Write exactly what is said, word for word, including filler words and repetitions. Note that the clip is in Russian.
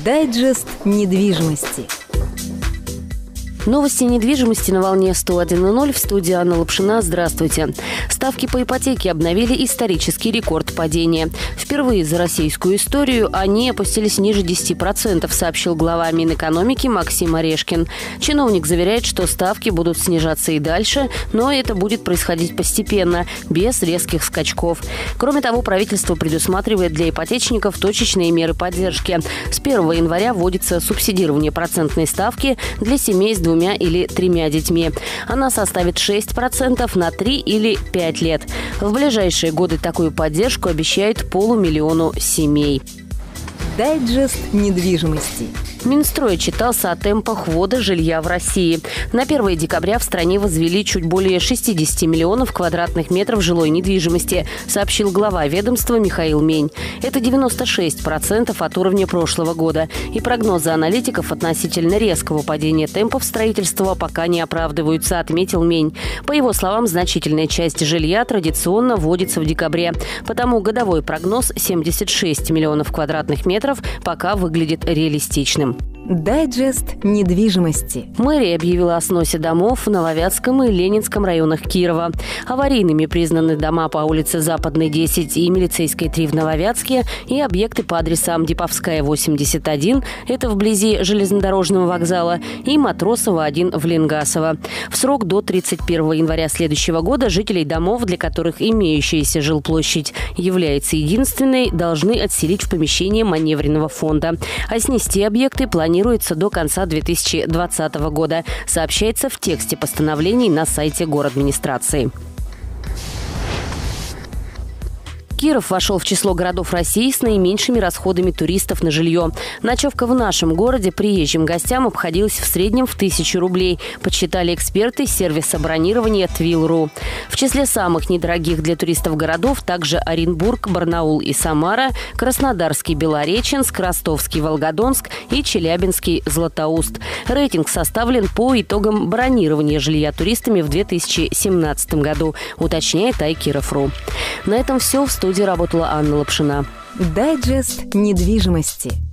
Дайджест недвижимости. Новости недвижимости на волне сто один и ноль. В студии Анна Лапшина. Здравствуйте. Ставки по ипотеке обновили исторический рекорд падения. Впервые за российскую историю они опустились ниже десяти процентов, сообщил глава Минэкономики Максим Орешкин. Чиновник заверяет, что ставки будут снижаться и дальше, но это будет происходить постепенно, без резких скачков. Кроме того, правительство предусматривает для ипотечников точечные меры поддержки. С первого января вводится субсидирование процентной ставки для семей с двумя двумя или тремя детьми. Она составит шесть процентов на три или пять лет. В ближайшие годы такую поддержку обещают полумиллиону семей. Дайджест недвижимости. Минстрой отчитался о темпах ввода жилья в России. На первое декабря в стране возвели чуть более шестидесяти миллионов квадратных метров жилой недвижимости, сообщил глава ведомства Михаил Мень. Это девяносто шесть процентов от уровня прошлого года. И прогнозы аналитиков относительно резкого падения темпов строительства пока не оправдываются, отметил Мень. По его словам, значительная часть жилья традиционно вводится в декабре. Потому годовой прогноз семьдесят шесть миллионов квадратных метров пока выглядит реалистичным. Дайджест недвижимости. Мэрия объявила о сносе домов в Нововятском и Ленинском районах Кирова. Аварийными признаны дома по улице Западной, десять и Милицейской, три в Нововятске и объекты по адресам Диповская, восемьдесят один, это вблизи железнодорожного вокзала, и Матросова, один в Ленгасово. В срок до тридцать первого января следующего года жителей домов, для которых имеющаяся жилплощадь является единственной, должны отселить в помещение маневренного фонда. А снести объекты планируется Планируется до конца две тысячи двадцатого года, сообщается в тексте постановлений на сайте горадминистрации. Киров вошел в число городов России с наименьшими расходами туристов на жилье. Ночевка в нашем городе приезжим гостям обходилась в среднем в тысячу рублей, подсчитали эксперты сервиса бронирования твил точка ру. В числе самых недорогих для туристов городов также Оренбург, Барнаул и Самара, Краснодарский Белореченск, Ростовский Волгодонск и Челябинский Златоуст. Рейтинг составлен по итогам бронирования жилья туристами в две тысячи семнадцатом году, уточняет ай киров точка ру. На этом все. В студии работала Анна Лапшина. Дайджест недвижимости.